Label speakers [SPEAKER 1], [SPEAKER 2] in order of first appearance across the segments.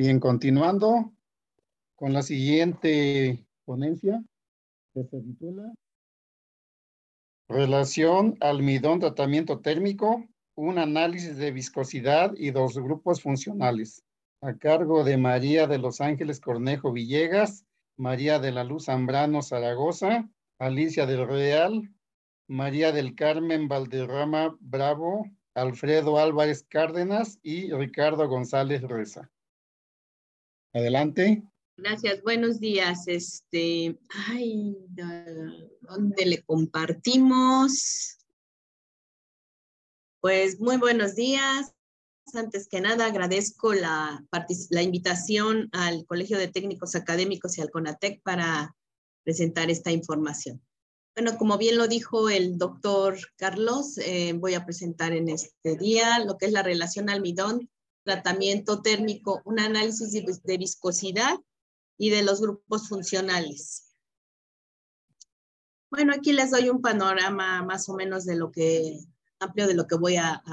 [SPEAKER 1] Bien, continuando con la siguiente ponencia, que se titula Relación almidón-tratamiento térmico, un análisis de viscosidad y dos grupos funcionales, a cargo de María de los Ángeles Cornejo Villegas, María de la Luz Zambrano Zaragoza, Alicia del Real, María del Carmen Valderrama Bravo, Alfredo Álvarez Cárdenas y Ricardo González Reza. Adelante.
[SPEAKER 2] Gracias, buenos días. ¿Dónde le compartimos? Pues muy buenos días. Antes que nada, agradezco la invitación al Colegio de Técnicos Académicos y al CONATEC para presentar esta información. Bueno, como bien lo dijo el doctor Carlos, voy a presentar en este día lo que es la relación almidón, tratamiento térmico, un análisis de viscosidad y de los grupos funcionales. Bueno, aquí les doy un panorama más o menos de lo que, amplio de lo que voy a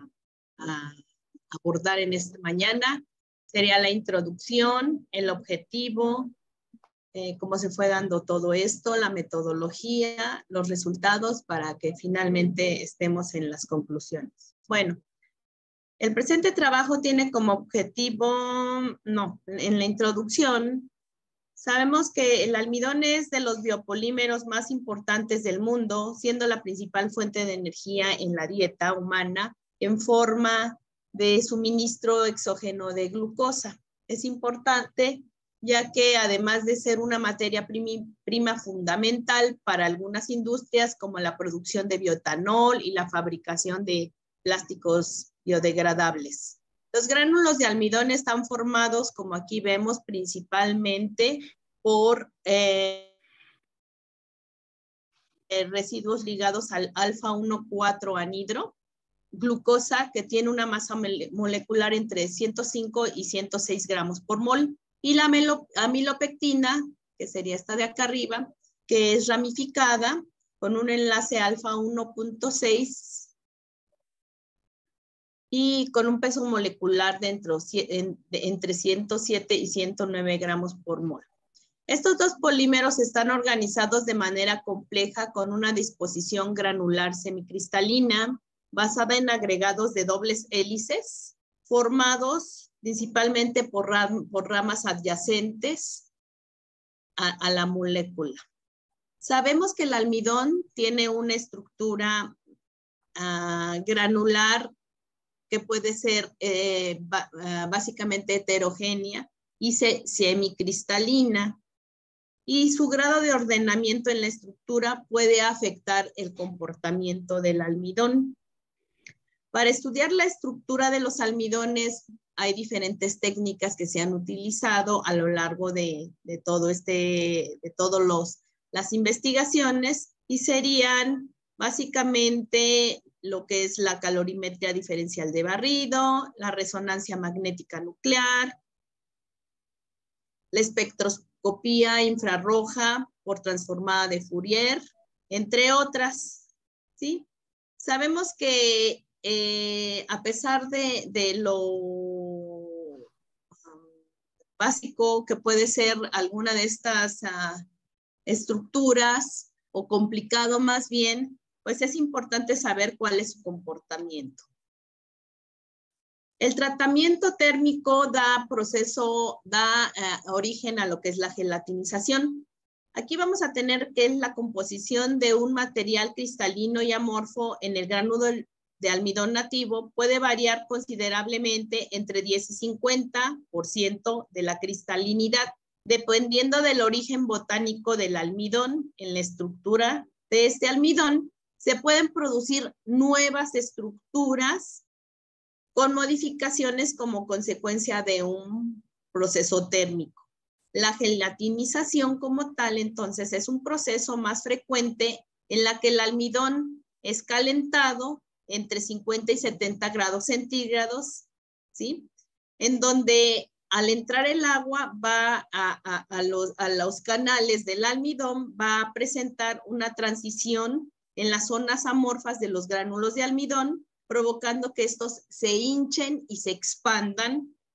[SPEAKER 2] abordar en esta mañana. Sería la introducción, el objetivo, cómo se fue dando todo esto, la metodología, los resultados para que finalmente estemos en las conclusiones. Bueno, el presente trabajo tiene como objetivo, en la introducción, sabemos que el almidón es de los biopolímeros más importantes del mundo, siendo la principal fuente de energía en la dieta humana en forma de suministro exógeno de glucosa. Es importante ya que además de ser una materia prima fundamental para algunas industrias como la producción de bioetanol y la fabricación de plásticos biodegradables. Los gránulos de almidón están formados, como aquí vemos, principalmente por residuos ligados al alfa-1,4 anhidro, glucosa que tiene una masa molecular entre 105 y 106 gramos por mol, y la amilopectina, que sería esta de acá arriba, que es ramificada con un enlace alfa 1.6 y con un peso molecular de entre 107 y 109 gramos por mol. Estos dos polímeros están organizados de manera compleja con una disposición granular semicristalina basada en agregados de dobles hélices formados principalmente por ramas adyacentes a la molécula. Sabemos que el almidón tiene una estructura granular que puede ser básicamente heterogénea y semicristalina, y su grado de ordenamiento en la estructura puede afectar el comportamiento del almidón. Para estudiar la estructura de los almidones hay diferentes técnicas que se han utilizado a lo largo de todas las investigaciones, y serían básicamente lo que es la calorimetría diferencial de barrido, la resonancia magnética nuclear, la espectroscopía infrarroja por transformada de Fourier, entre otras, ¿sí? Sabemos que a pesar de lo básico que puede ser alguna de estas estructuras, o complicado más bien, pues es importante saber cuál es su comportamiento. El tratamiento térmico da origen a lo que es la gelatinización. Aquí vamos a tener que es la composición de un material cristalino y amorfo en el granulo de almidón nativo puede variar considerablemente entre 10 y 50% de la cristalinidad, dependiendo del origen botánico del almidón. En la estructura de este almidón se pueden producir nuevas estructuras con modificaciones como consecuencia de un proceso térmico. La gelatinización como tal, entonces, es un proceso más frecuente en la que el almidón es calentado entre 50 y 70 grados centígrados, ¿sí? En donde al entrar el agua va a los canales del almidón, va a presentar una transición en las zonas amorfas de los gránulos de almidón, provocando que estos se hinchen y se expandan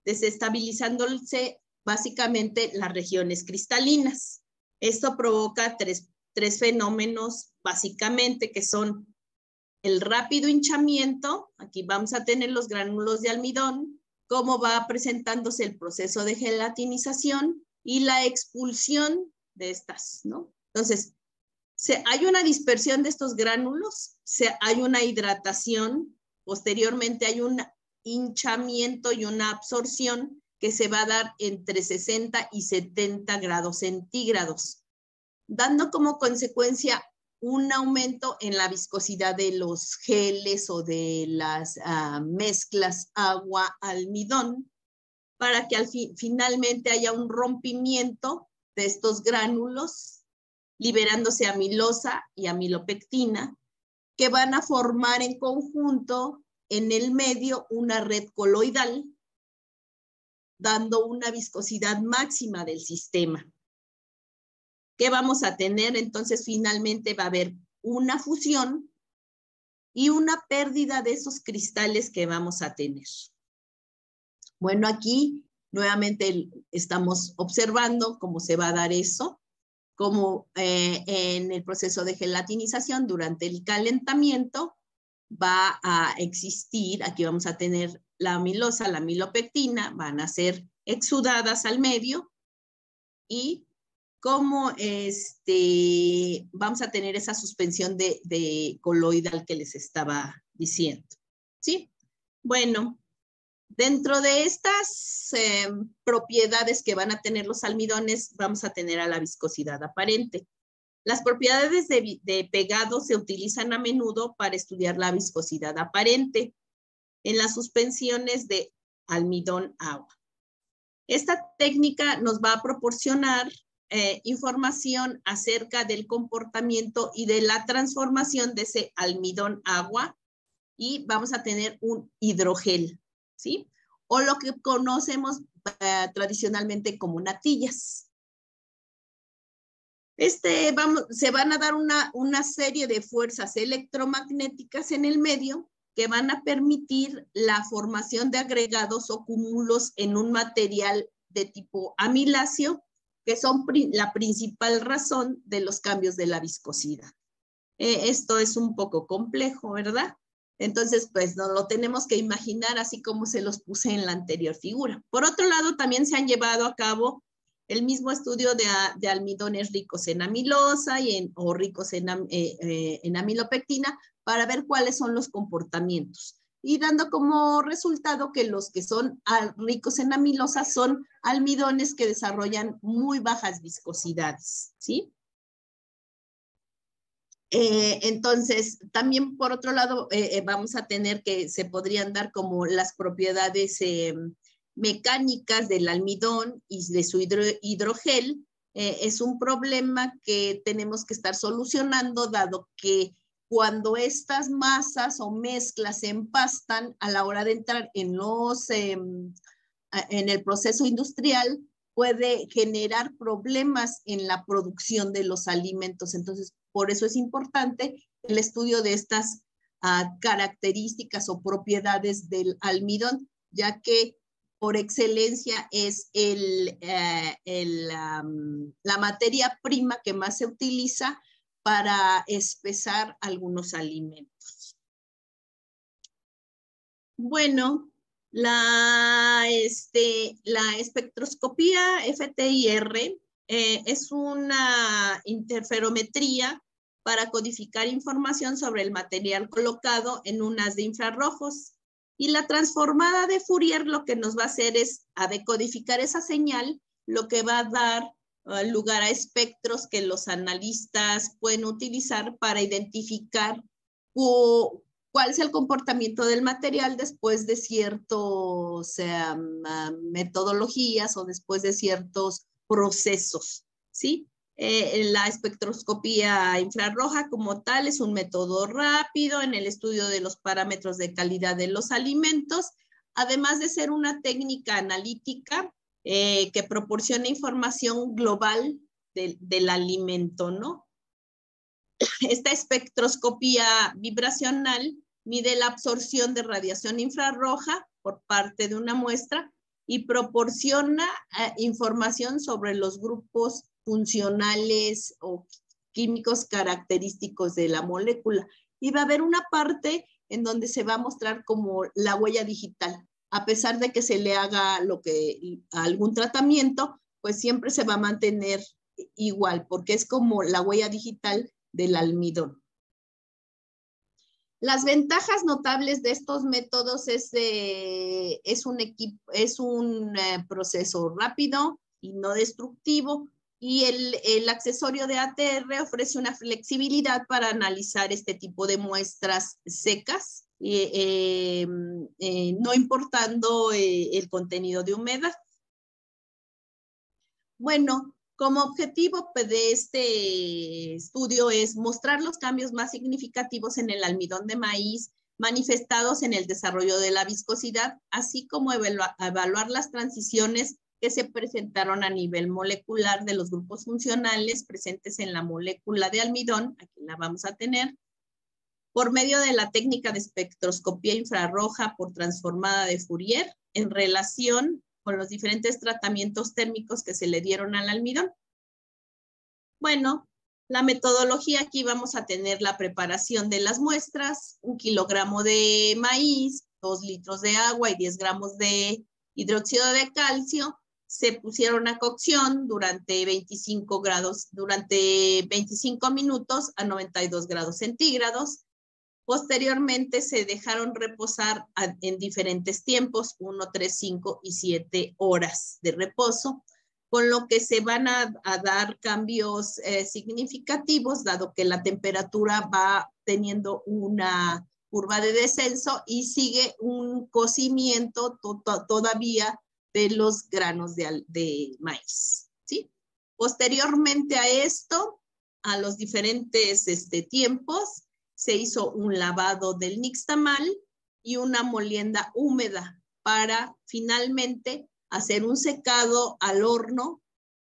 [SPEAKER 2] desestabilizándose básicamente las regiones cristalinas. Esto provoca tres fenómenos básicamente, que son el rápido hinchamiento. Aquí vamos a tener los gránulos de almidón, cómo va presentándose el proceso de gelatinización y la expulsión de estas, ¿no? Entonces, hay una dispersión de estos gránulos, hay una hidratación, posteriormente hay un hinchamiento y una absorción que se va a dar entre 60 y 70 grados centígrados, dando como consecuencia un aumento en la viscosidad de los geles o de las mezclas agua-almidón, para que finalmente haya un rompimiento de estos gránulos, liberándose amilosa y amilopectina, que van a formar en conjunto en el medio una red coloidal, dando una viscosidad máxima del sistema. ¿Qué vamos a tener? Entonces, finalmente va a haber una fusión y una pérdida de esos cristales que vamos a tener. Bueno, aquí nuevamente estamos observando cómo se va a dar eso, como en el proceso de gelatinización durante el calentamiento va a existir, aquí vamos a tener la amilosa, la amilopectina, van a ser exudadas al medio y como vamos a tener esa suspensión de coloidal que les estaba diciendo, ¿sí? Bueno, dentro de estas propiedades que van a tener los almidones, vamos a tener a la viscosidad aparente. Las propiedades de pegado se utilizan a menudo para estudiar la viscosidad aparente en las suspensiones de almidón-agua. Esta técnica nos va a proporcionar información acerca del comportamiento y de la transformación de ese almidón-agua, y vamos a tener un hidrogel, ¿sí? O lo que conocemos tradicionalmente como natillas. Se van a dar una serie de fuerzas electromagnéticas en el medio que van a permitir la formación de agregados o cúmulos en un material de tipo amiláceo, que son la principal razón de los cambios de la viscosidad. Esto es un poco complejo, ¿verdad? Entonces, pues nos lo tenemos que imaginar así como se los puse en la anterior figura. Por otro lado, también se han llevado a cabo el mismo estudio de almidones ricos en amilosa o ricos en amilopectina para ver cuáles son los comportamientos. Y dando como resultado que los que son ricos en amilosa son almidones que desarrollan muy bajas viscosidades, ¿sí? Entonces, también por otro lado, vamos a tener que se podrían dar como las propiedades mecánicas del almidón y de su hidrogel. Es un problema que tenemos que estar solucionando, dado que cuando estas masas o mezclas se empastan a la hora de entrar en el proceso industrial, puede generar problemas en la producción de los alimentos. Entonces, por eso es importante el estudio de estas características o propiedades del almidón, ya que por excelencia es la materia prima que más se utiliza para espesar algunos alimentos. Bueno, la espectroscopía FTIR es una interferometría para codificar información sobre el material colocado en un haz de infrarrojos. Y la transformada de Fourier lo que nos va a hacer es a decodificar esa señal, lo que va a dar lugar a espectros que los analistas pueden utilizar para identificar cuál es el comportamiento del material después de ciertas metodologías o después de ciertos procesos, ¿sí? La espectroscopía infrarroja como tal es un método rápido en el estudio de los parámetros de calidad de los alimentos, además de ser una técnica analítica que proporciona información global del alimento, ¿no? Esta espectroscopía vibracional mide la absorción de radiación infrarroja por parte de una muestra y proporciona información sobre los grupos funcionales o químicos característicos de la molécula. Y va a haber una parte en donde se va a mostrar como la huella digital. A pesar de que se le haga algún tratamiento, pues siempre se va a mantener igual, porque es como la huella digital del almidón. Las ventajas notables de estos métodos es un proceso rápido y no destructivo, y el accesorio de ATR ofrece una flexibilidad para analizar este tipo de muestras secas, no importando el contenido de humedad. Bueno, como objetivo de este estudio es mostrar los cambios más significativos en el almidón de maíz manifestados en el desarrollo de la viscosidad, así como evaluar las transiciones que se presentaron a nivel molecular de los grupos funcionales presentes en la molécula de almidón, aquí la vamos a tener, por medio de la técnica de espectroscopía infrarroja por transformada de Fourier en relación con los diferentes tratamientos térmicos que se le dieron al almidón. Bueno, la metodología, aquí vamos a tener la preparación de las muestras, 1 kilogramo de maíz, 2 litros de agua y 10 gramos de hidróxido de calcio. Se pusieron a cocción durante 25 minutos a 92 grados centígrados. Posteriormente se dejaron reposar en diferentes tiempos, 1, 3, 5 y 7 horas de reposo, con lo que se van a dar cambios significativos, dado que la temperatura va teniendo una curva de descenso y sigue un cocimiento todavía de los granos de maíz, ¿sí? Posteriormente a esto, a los diferentes tiempos, se hizo un lavado del nixtamal y una molienda húmeda para finalmente hacer un secado al horno,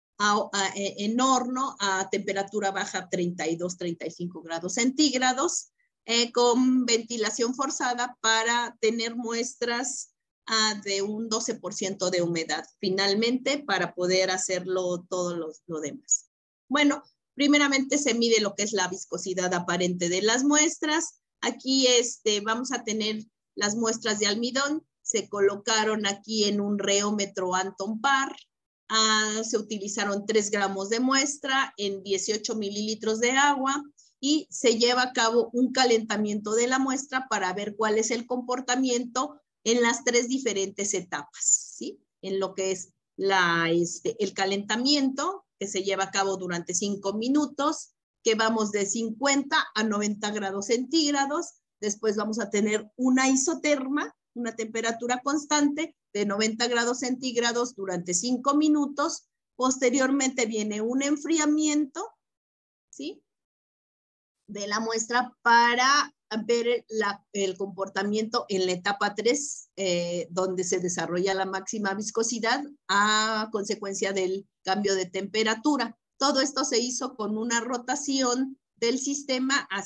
[SPEAKER 2] en horno a temperatura baja, 32-35 grados centígrados, con ventilación forzada para tener muestras de un 12% de humedad, finalmente, para poder hacerlo todo lo demás. Bueno, primeramente se mide lo que es la viscosidad aparente de las muestras. Aquí vamos a tener las muestras de almidón. Se colocaron aquí en un reómetro Anton Par. Se utilizaron 3 gramos de muestra en 18 mililitros de agua y se lleva a cabo un calentamiento de la muestra para ver cuál es el comportamiento en las 3 diferentes etapas, ¿sí? En lo que es el calentamiento, que se lleva a cabo durante 5 minutos, que vamos de 50 a 90 grados centígrados. Después vamos a tener una isoterma, una temperatura constante de 90 grados centígrados durante 5 minutos. Posteriormente viene un enfriamiento, ¿sí?, de la muestra para ver el comportamiento en la etapa 3, donde se desarrolla la máxima viscosidad a consecuencia del cambio de temperatura. Todo esto se hizo con una rotación del sistema a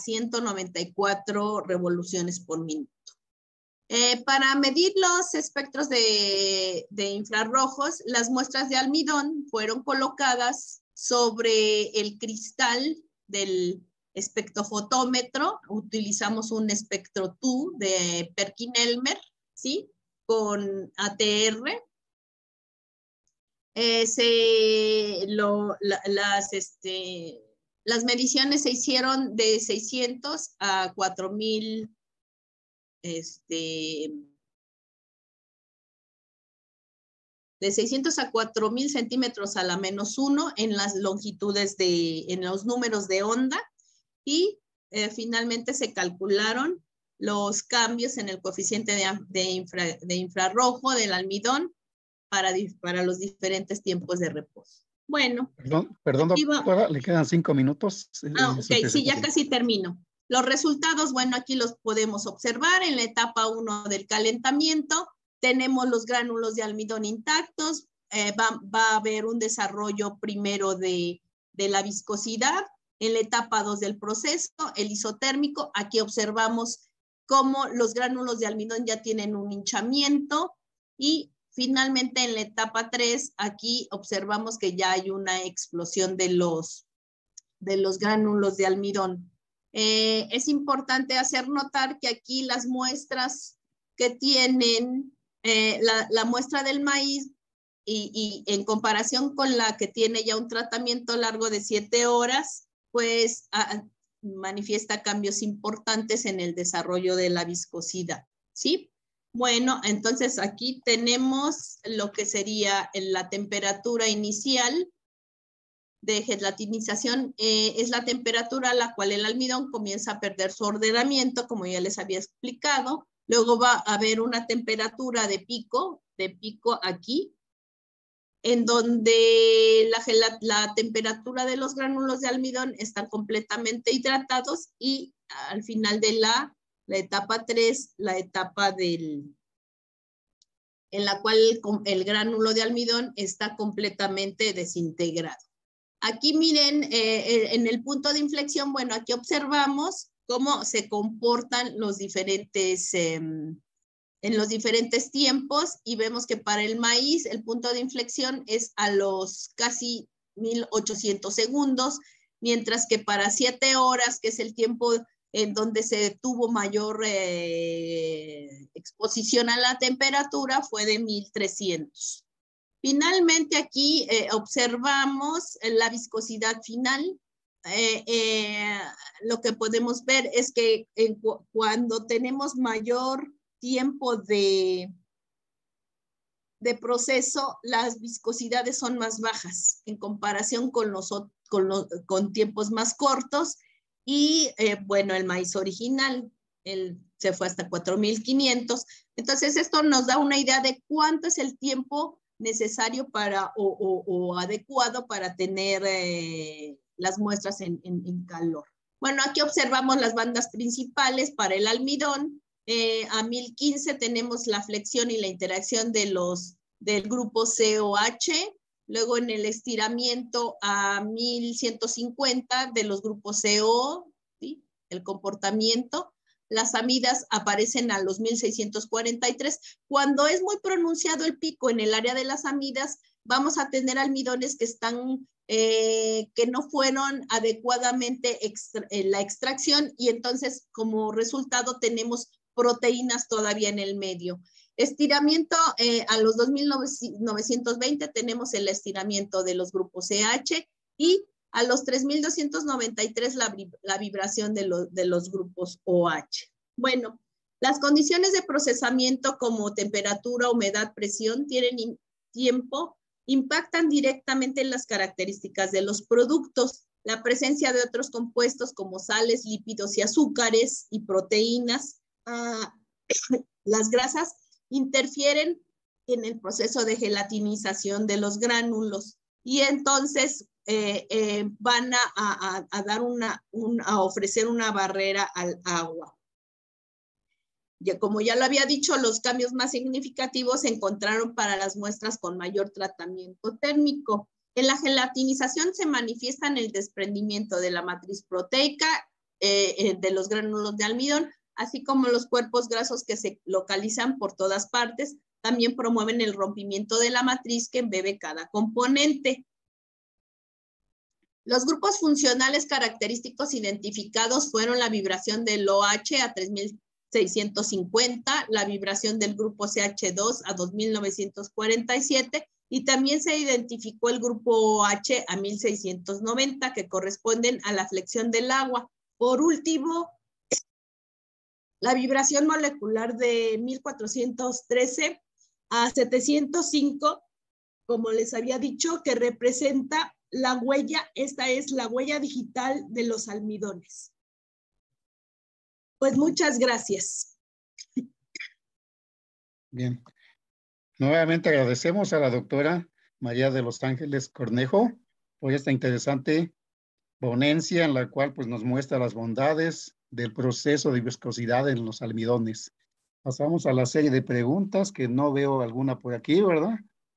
[SPEAKER 2] 194 revoluciones por minuto. Para medir los espectros de infrarrojos, las muestras de almidón fueron colocadas sobre el cristal del espectrofotómetro. Utilizamos un espectro-2 de Perkin-Elmer, ¿sí?, con ATR. Las mediciones se hicieron de 600 a 4000 de 600 a 4000 centímetros a la -1 en las longitudes en los números de onda, y finalmente se calcularon los cambios en el coeficiente de infrarrojo del almidón para los diferentes tiempos de reposo. Bueno.
[SPEAKER 1] Perdón, doctora, le quedan 5 minutos.
[SPEAKER 2] Ok, sí, ya casi termino. Los resultados, bueno, aquí los podemos observar en la etapa 1 del calentamiento. Tenemos los gránulos de almidón intactos. Va a haber un desarrollo primero de la viscosidad. En la etapa 2 del proceso, el isotérmico, aquí observamos cómo los gránulos de almidón ya tienen un hinchamiento, y finalmente en la etapa 3, aquí observamos que ya hay una explosión de los gránulos de almidón. Es importante hacer notar que aquí las muestras que tienen la muestra del maíz y en comparación con la que tiene ya un tratamiento largo de 7 horas, pues manifiesta cambios importantes en el desarrollo de la viscosidad, ¿sí? Bueno, entonces aquí tenemos lo que sería la temperatura inicial de gelatinización, es la temperatura a la cual el almidón comienza a perder su ordenamiento, como ya les había explicado. Luego va a haber una temperatura de pico aquí, en donde la temperatura de los gránulos de almidón están completamente hidratados, y al final de la etapa 3, la etapa en la cual el gránulo de almidón está completamente desintegrado. Aquí miren, en el punto de inflexión, bueno, aquí observamos cómo se comportan los diferentes, en los diferentes tiempos, y vemos que para el maíz el punto de inflexión es a los casi 1800 segundos, mientras que para 7 horas, que es el tiempo en donde se tuvo mayor exposición a la temperatura, fue de 1300. Finalmente aquí observamos la viscosidad final. Lo que podemos ver es que cuando tenemos mayor tiempo de proceso, las viscosidades son más bajas en comparación con tiempos más cortos. Y bueno, el maíz original se fue hasta 4500. Entonces esto nos da una idea de cuánto es el tiempo necesario para o adecuado para tener las muestras en calor. Bueno, aquí observamos las bandas principales para el almidón. A 1015 tenemos la flexión y la interacción del grupo COH. Luego en el estiramiento a 1150 de los grupos CO, ¿sí? El comportamiento. Las amidas aparecen a los 1643. Cuando es muy pronunciado el pico en el área de las amidas, vamos a tener almidones que están que no fueron adecuadamente la extracción, y entonces como resultado tenemos proteínas todavía en el medio. Estiramiento a los 2920 tenemos el estiramiento de los grupos CH, y a los 3293 la vibración de los grupos OH. Bueno, las condiciones de procesamiento como temperatura, humedad, presión, tienen tiempo, impactan directamente en las características de los productos. La presencia de otros compuestos como sales, lípidos y azúcares y proteínas, las grasas, interfieren en el proceso de gelatinización de los gránulos, y entonces van a dar a ofrecer una barrera al agua. Como ya lo había dicho, los cambios más significativos se encontraron para las muestras con mayor tratamiento térmico. En la gelatinización se manifiestan el desprendimiento de la matriz proteica de los gránulos de almidón, así como los cuerpos grasos que se localizan por todas partes. También promueven el rompimiento de la matriz que embebe cada componente. Los grupos funcionales característicos identificados fueron la vibración del OH a 3650, la vibración del grupo CH2 a 2947, y también se identificó el grupo OH a 1690, que corresponden a la flexión del agua. Por último, la vibración molecular de 1413 a 705, como les había dicho, que representa la huella. Esta es la huella digital de los almidones. Pues muchas gracias.
[SPEAKER 1] Bien. Nuevamente agradecemos a la doctora María de los Ángeles Cornejo por esta interesante ponencia en la cual pues, nos muestra las bondades del proceso de viscosidad en los almidones. Pasamos a la serie de preguntas, que no veo alguna por aquí, ¿verdad?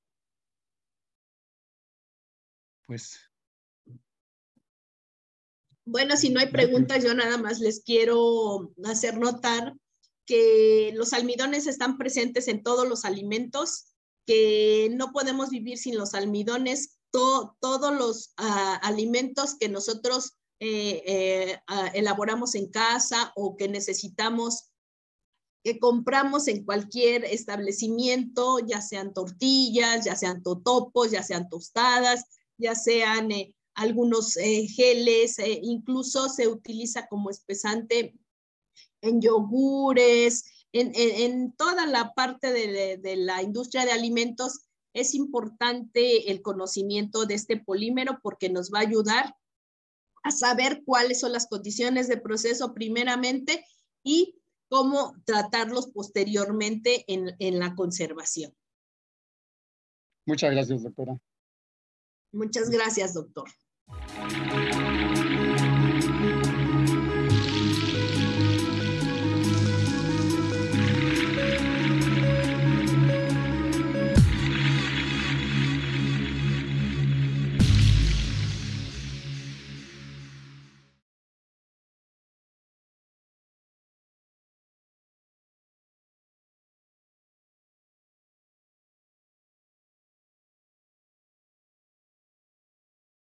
[SPEAKER 1] Pues.
[SPEAKER 2] Bueno, si no hay preguntas, yo nada más les quiero hacer notar que los almidones están presentes en todos los alimentos, que no podemos vivir sin los almidones. Todos los alimentos que nosotros elaboramos en casa o que necesitamos, que compramos en cualquier establecimiento, ya sean tortillas, ya sean totopos, ya sean tostadas, ya sean algunos geles, incluso se utiliza como espesante en yogures, en toda la parte de la industria de alimentos. Es importante el conocimiento de este polímero porque nos va a ayudar a saber cuáles son las condiciones de proceso primeramente y cómo tratarlos posteriormente en la conservación.
[SPEAKER 1] Muchas gracias, doctora.
[SPEAKER 2] Muchas gracias, doctor.